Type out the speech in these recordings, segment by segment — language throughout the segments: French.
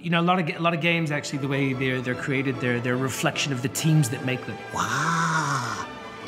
You know, a lot of games actually, the way they're created, they're a reflection of the teams that make them. Wow.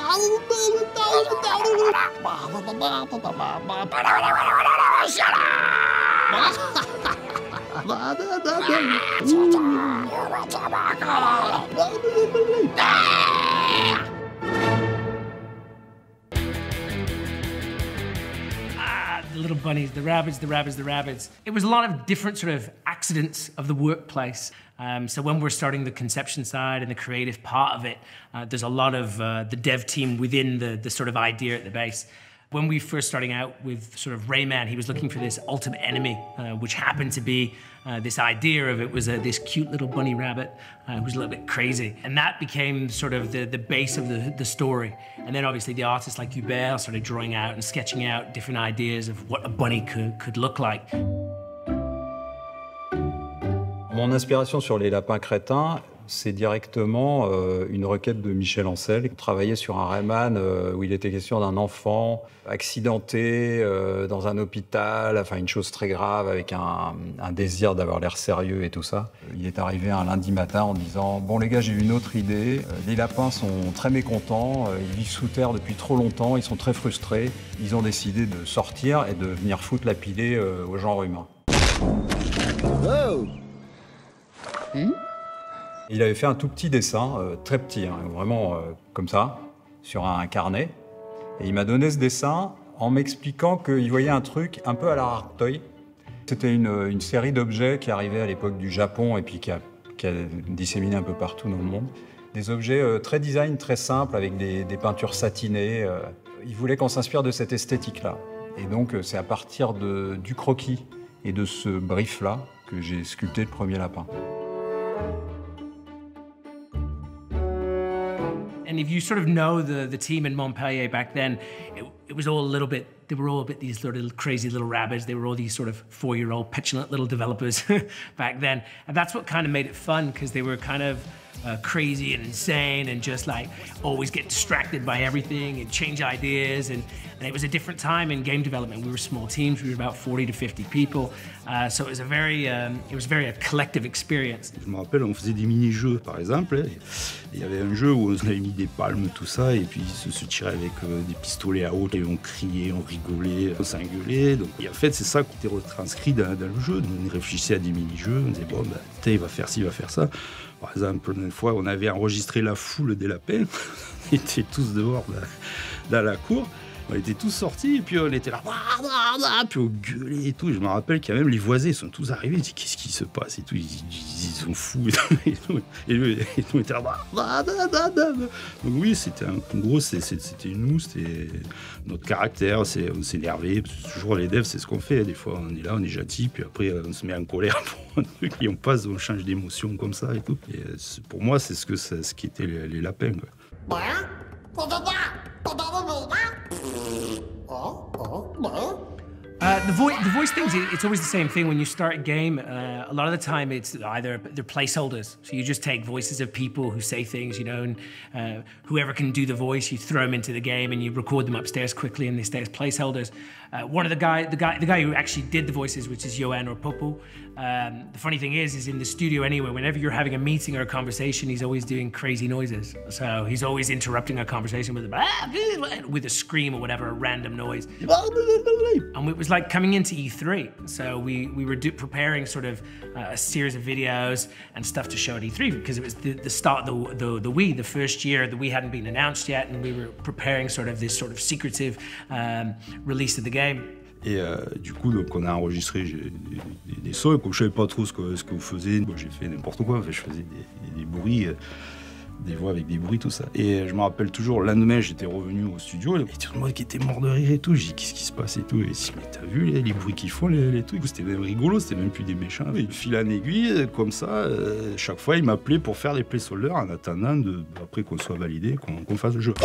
The little bunnies, the Rabbids, the Rabbids, the Rabbids. It was a lot of different sort of accidents of the workplace. So when we're starting the conception side and the creative part of it, there's a lot of the dev team within the sort of idea at the base. When we first starting out with sort of Rayman, he was looking for this ultimate enemy, which happened to be this idea of it was this cute little bunny rabbit who was a little bit crazy. And that became sort of the base of the story. And then obviously the artists like Hubert started drawing out and sketching out different ideas of what a bunny could look like. Mon inspiration sur les lapins crétins, c'est directement une requête de Michel Ancel. Il travaillait sur un Rayman où il était question d'un enfant accidenté dans un hôpital, enfin une chose très grave avec un désir d'avoir l'air sérieux et tout ça. Il est arrivé un lundi matin en disant « Bon les gars, j'ai une autre idée. Les lapins sont très mécontents, ils vivent sous terre depuis trop longtemps, ils sont très frustrés. Ils ont décidé de sortir et de venir foutre la pilée au genre humain. » Oh. Il avait fait un tout petit dessin, très petit, hein, vraiment comme ça, sur un carnet. Et il m'a donné ce dessin en m'expliquant qu'il voyait un truc un peu à la Arctoy. C'était une série d'objets qui arrivait à l'époque du Japon et puis qui a disséminé un peu partout dans le monde. Des objets très design, très simples, avec des peintures satinées. Il voulait qu'on s'inspire de cette esthétique-là. Et donc c'est à partir du croquis et de ce brief-là que j'ai sculpté le premier lapin. And if you sort of know the team in Montpellier back then, it was all a little bit, they were all a bit these little crazy little rabbits. They were all these sort of 4-year-old petulant little developers back then. And that's what kind of made it fun, because they were kind of crazy and insane and just like always get distracted by everything and change ideas. And it was a different time in game development. We were small teams, we were about 40 to 50 people. So it was a very collective experience. Je me rappelle, on faisait des mini-jeux par exemple. Il y avait un jeu où on avait mis des palmes, tout ça, et puis ils se tiraient avec des pistolets à eau, et on criait, on rigolait, on s'engueulait. Et en fait, c'est ça qui était retranscrit dans le jeu. On réfléchissait à des mini-jeux, on disait, bon, bah, il va faire ci, il va faire ça. Par exemple, une fois, on avait enregistré la foule des lapins. On était tous dehors dans la cour. On était tous sortis et puis on était là, puis on gueulait et tout. Et je me rappelle qu'il y a même les voisins, ils sont tous arrivés, ils disent qu'est-ce qui se passe et tout, ils sont fous et tout. Et nous, on était là, donc oui, c'était en gros, c'était nous, c'était notre caractère, on s'énervait. Toujours les devs, c'est ce qu'on fait. Des fois, on est là, on est gentil, puis après, on se met en colère pour un truc et on change d'émotion comme ça et tout. Et pour moi, c'est ce qui étaient les lapins, quoi. The voice things, it's always the same thing when you start a game. A lot of the time it's either they're placeholders. So you just take voices of people who say things, you know, and whoever can do the voice, you throw them into the game and you record them upstairs quickly and they stay as placeholders. One of the guy who actually did the voices, which is Yoann Perrier, the funny thing is in the studio anyway, whenever you're having a meeting or a conversation, he's always doing crazy noises. So he's always interrupting a conversation with a scream or whatever, a random noise. And it was like coming into E3. So we were preparing sort of a series of videos and stuff to show at E3 because it was the start of the Wii, the first year the Wii hadn't been announced yet, and we were preparing sort of this sort of secretive release of the game. Et du coup, donc, on a enregistré des sons, et comme je savais pas trop ce que vous faisiez, bon, j'ai fait n'importe quoi. Enfin, je faisais des bruits, des voix avec des bruits, tout ça. Et je me rappelle toujours, le lendemain, j'étais revenu au studio, et tout le monde qui était mort de rire et tout. J'ai dit, qu'est-ce qui se passe et tout. Et si, mais t'as vu les bruits qu'ils font, les trucs. C'était même rigolo, c'était même plus des méchants. Et fil en aiguille, comme ça, chaque fois, il m'appelait pour faire les placeholders en attendant, après qu'on soit validé, qu'on fasse le jeu.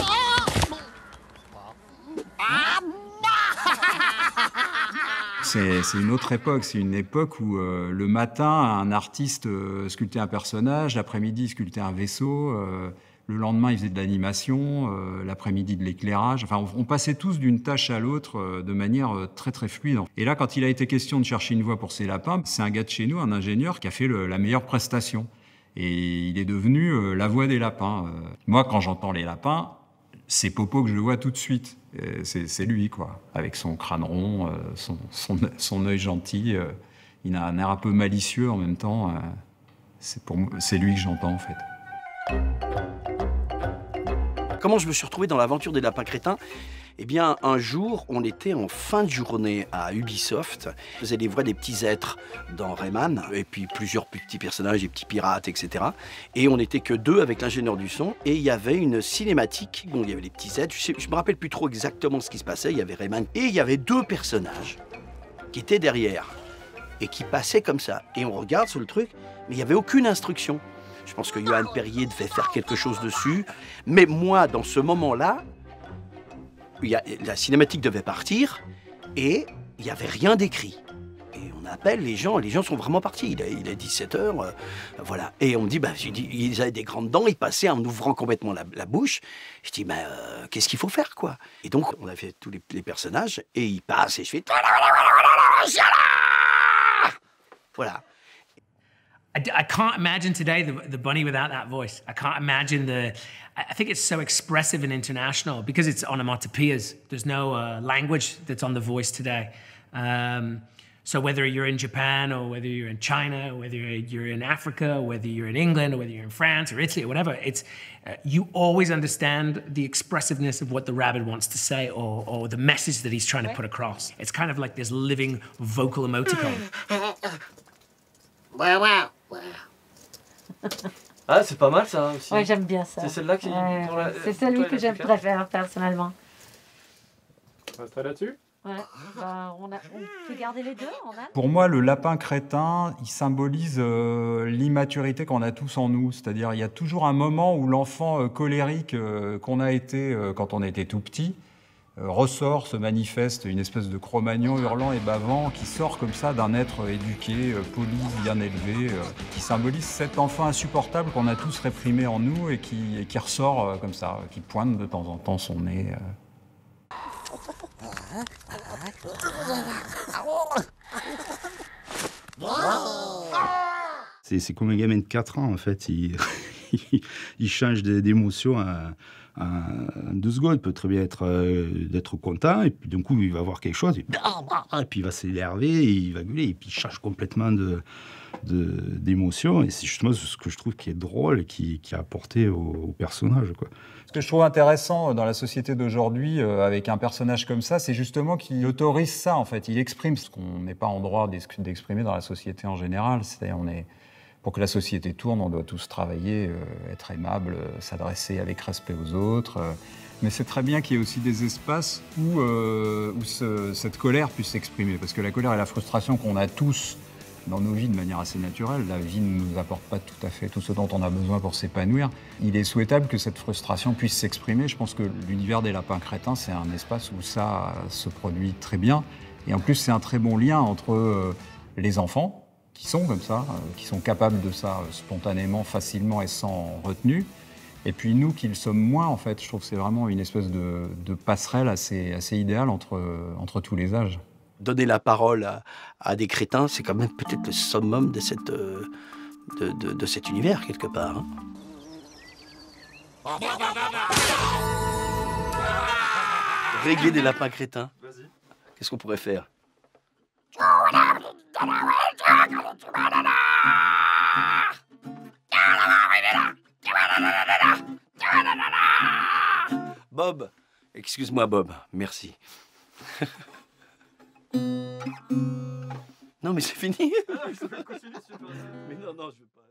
C'est une autre époque, c'est une époque où le matin, un artiste sculptait un personnage, l'après-midi, sculptait un vaisseau, Le lendemain, il faisait de l'animation, l'après-midi de l'éclairage. Enfin, on passait tous d'une tâche à l'autre de manière très très fluide. Et là, quand il a été question de chercher une voix pour ces lapins, c'est un gars de chez nous, un ingénieur, qui a fait la meilleure prestation. Et il est devenu la voix des lapins. Moi, quand j'entends les lapins, c'est Popo que je vois tout de suite. C'est lui, quoi. Avec son crâne rond, son œil gentil. Il a un air un peu malicieux en même temps. C'est lui que j'entends, en fait. Comment je me suis retrouvé dans l'aventure des lapins crétins? Eh bien, un jour, on était en fin de journée à Ubisoft. On faisait les voix des petits êtres dans Rayman, et puis plusieurs petits personnages, des petits pirates, etc. Et on n'était que 2 avec l'ingénieur du son, et il y avait une cinématique. Bon, il y avait les petits êtres, je me rappelle plus trop exactement ce qui se passait. Il y avait Rayman, et il y avait 2 personnages qui étaient derrière, et qui passaient comme ça. Et on regarde sur le truc, mais il n'y avait aucune instruction. Je pense que Yoann Perrier devait faire quelque chose dessus. Mais moi, dans ce moment-là, la cinématique devait partir et il n'y avait rien d'écrit. Et on appelle les gens sont vraiment partis. Il est 17h, voilà. Et on me dit, ils avaient des grandes dents, ils passaient en ouvrant complètement la bouche. Je dis, qu'est-ce qu'il faut faire, quoi? Et donc, on a fait tous les personnages et ils passent et je fais... Voilà. I can't imagine today the bunny without that voice. I can't imagine I think it's so expressive and international because it's onomatopoeias. There's no language that's on the voice today. So whether you're in Japan or whether you're in China, or whether you're in Africa, or whether you're in England, or whether you're in France or Italy or whatever, it's you always understand the expressiveness of what the rabbit wants to say or the message that he's trying to put across. It's kind of like this living vocal emoticon. Bwaaah. Ah, c'est pas mal ça aussi. Ouais, j'aime bien ça. C'est celle-là qui... c'est celui que j'aime préfère personnellement. On reste là-dessus? Ouais. On peut garder les deux, Pour moi, le lapin crétin, il symbolise l'immaturité qu'on a tous en nous. C'est-à-dire, il y a toujours un moment où l'enfant colérique qu'on a été quand on était tout petit ressort, se manifeste, une espèce de Cro-Magnon hurlant et bavant qui sort comme ça d'un être éduqué, poli, bien élevé, qui symbolise cet enfant insupportable qu'on a tous réprimé en nous et qui ressort comme ça, qui pointe de temps en temps son nez. C'est comme un gamin de 4 ans en fait, il change d'émotion en 2 secondes. Il peut très bien d'être content et puis d'un coup il va voir quelque chose et puis il va s'énerver, il va gueuler et puis il change complètement d'émotion et c'est justement ce que je trouve qui est drôle et qui a apporté au personnage, quoi. Ce que je trouve intéressant dans la société d'aujourd'hui, avec un personnage comme ça, c'est justement qu'il autorise ça, en fait. Il exprime ce qu'on n'est pas en droit d'exprimer dans la société en général. C'est-à-dire, pour que la société tourne, on doit tous travailler, être aimable, s'adresser avec respect aux autres. Mais c'est très bien qu'il y ait aussi des espaces où cette colère puisse s'exprimer. Parce que la colère et la frustration qu'on a tous dans nos vies de manière assez naturelle, la vie ne nous apporte pas tout à fait tout ce dont on a besoin pour s'épanouir. Il est souhaitable que cette frustration puisse s'exprimer. Je pense que l'univers des lapins crétins, c'est un espace où ça se produit très bien. Et en plus, c'est un très bon lien entre les enfants, qui sont comme ça, qui sont capables de ça spontanément, facilement et sans retenue. Et puis nous, qui le sommes moins, en fait, je trouve que c'est vraiment une espèce de passerelle assez idéale entre tous les âges. Donner la parole à des crétins, c'est quand même peut-être le summum de cet univers, quelque part. Hein. Régler des lapins crétins. Qu'est-ce qu'on pourrait faire? Bob, excuse-moi Bob, merci. Non mais c'est fini. Ah non, il s'appelle continue, super. Mais non, je veux pas.